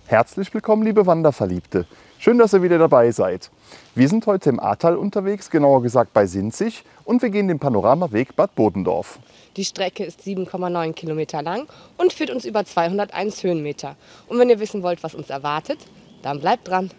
Herzlich willkommen, liebe Wanderverliebte. Schön, dass ihr wieder dabei seid. Wir sind heute im Ahrtal unterwegs, genauer gesagt bei Sinzig, und wir gehen den Panoramaweg Bad Bodendorf. Die Strecke ist 7,9 Kilometer lang und führt uns über 201 Höhenmeter. Und wenn ihr wissen wollt, was uns erwartet, dann bleibt dran.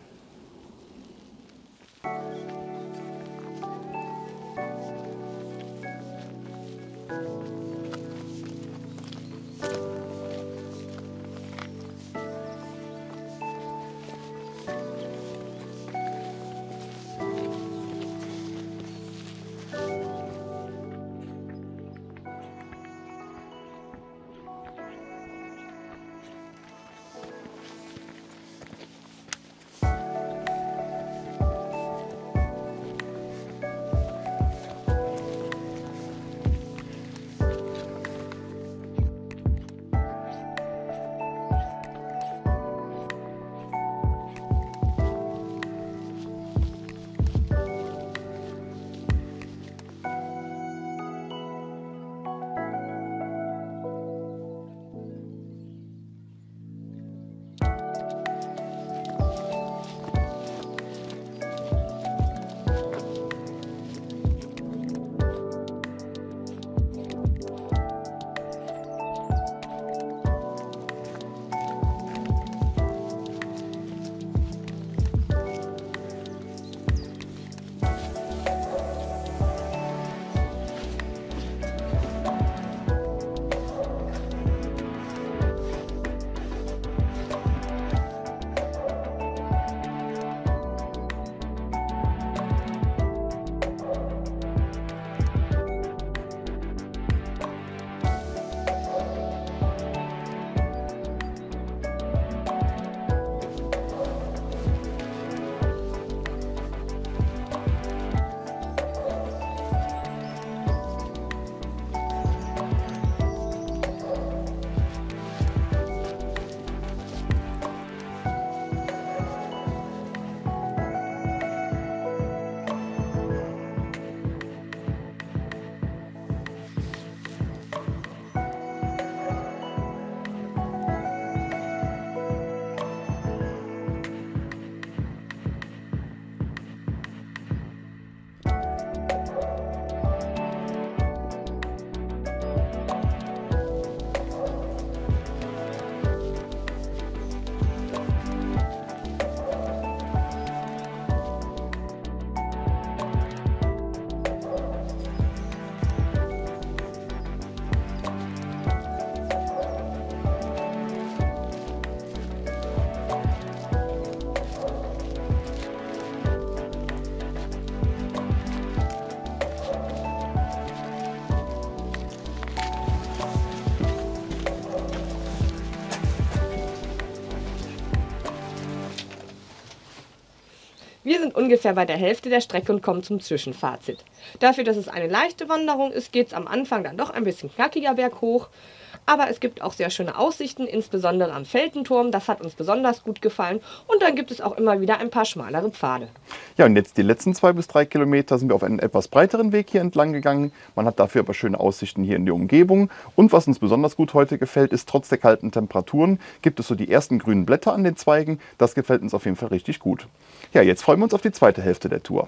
Wir sind ungefähr bei der Hälfte der Strecke und kommen zum Zwischenfazit. Dafür, dass es eine leichte Wanderung ist, geht es am Anfang dann doch ein bisschen knackiger berghoch. Aber es gibt auch sehr schöne Aussichten, insbesondere am Feltenturm. Das hat uns besonders gut gefallen. Und dann gibt es auch immer wieder ein paar schmalere Pfade. Ja, und jetzt die letzten 2 bis 3 Kilometer sind wir auf einen etwas breiteren Weg hier entlang gegangen. Man hat dafür aber schöne Aussichten hier in die Umgebung. Und was uns besonders gut heute gefällt, ist, trotz der kalten Temperaturen gibt es so die ersten grünen Blätter an den Zweigen. Das gefällt uns auf jeden Fall richtig gut. Ja, jetzt freuen wir uns auf die zweite Hälfte der Tour.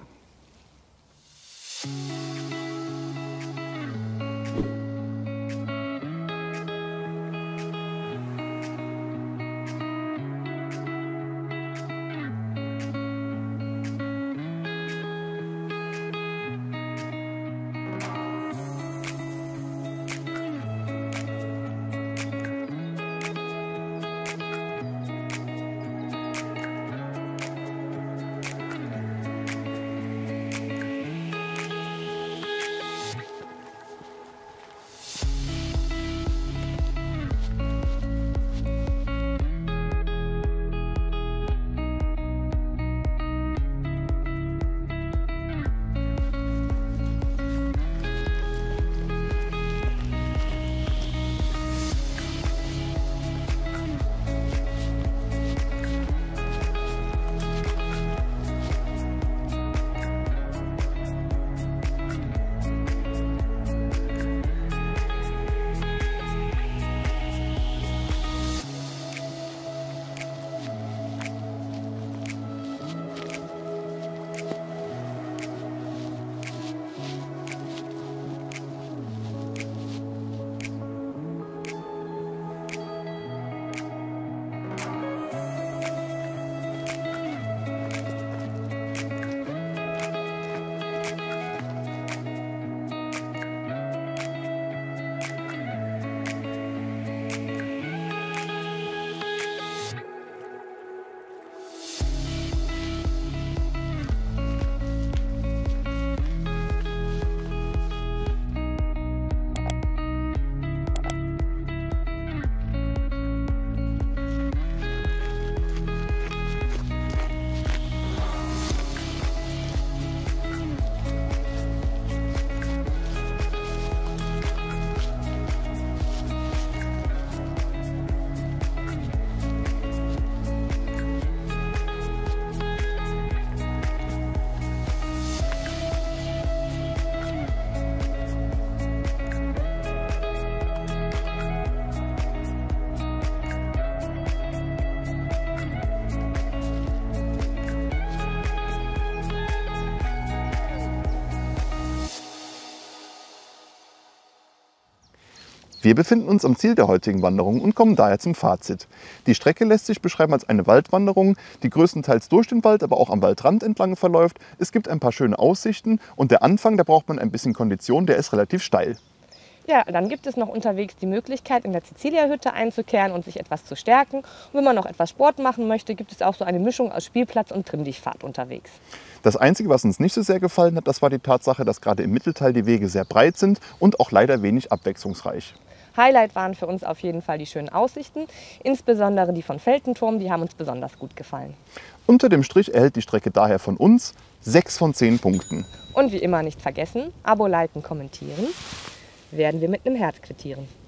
Wir befinden uns am Ziel der heutigen Wanderung und kommen daher zum Fazit. Die Strecke lässt sich beschreiben als eine Waldwanderung, die größtenteils durch den Wald, aber auch am Waldrand entlang verläuft. Es gibt ein paar schöne Aussichten und der Anfang, da braucht man ein bisschen Kondition, der ist relativ steil. Ja, dann gibt es noch unterwegs die Möglichkeit, in der Cäcilia-Hütte einzukehren und sich etwas zu stärken. Und wenn man noch etwas Sport machen möchte, gibt es auch so eine Mischung aus Spielplatz und Trimm-dich-Fahrt unterwegs. Das Einzige, was uns nicht so sehr gefallen hat, das war die Tatsache, dass gerade im Mittelteil die Wege sehr breit sind und auch leider wenig abwechslungsreich. Highlight waren für uns auf jeden Fall die schönen Aussichten, insbesondere die von Feltenturm, die haben uns besonders gut gefallen. Unter dem Strich erhält die Strecke daher von uns 6 von 10 Punkten. Und wie immer nicht vergessen, Abo, liken, kommentieren, werden wir mit einem Herz quittieren.